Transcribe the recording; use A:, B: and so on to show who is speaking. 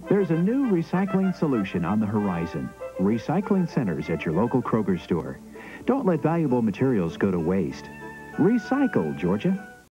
A: There's a new recycling solution on the horizon. Recycling centers at your local Kroger store. Don't let valuable materials go to waste. Recycle, Georgia.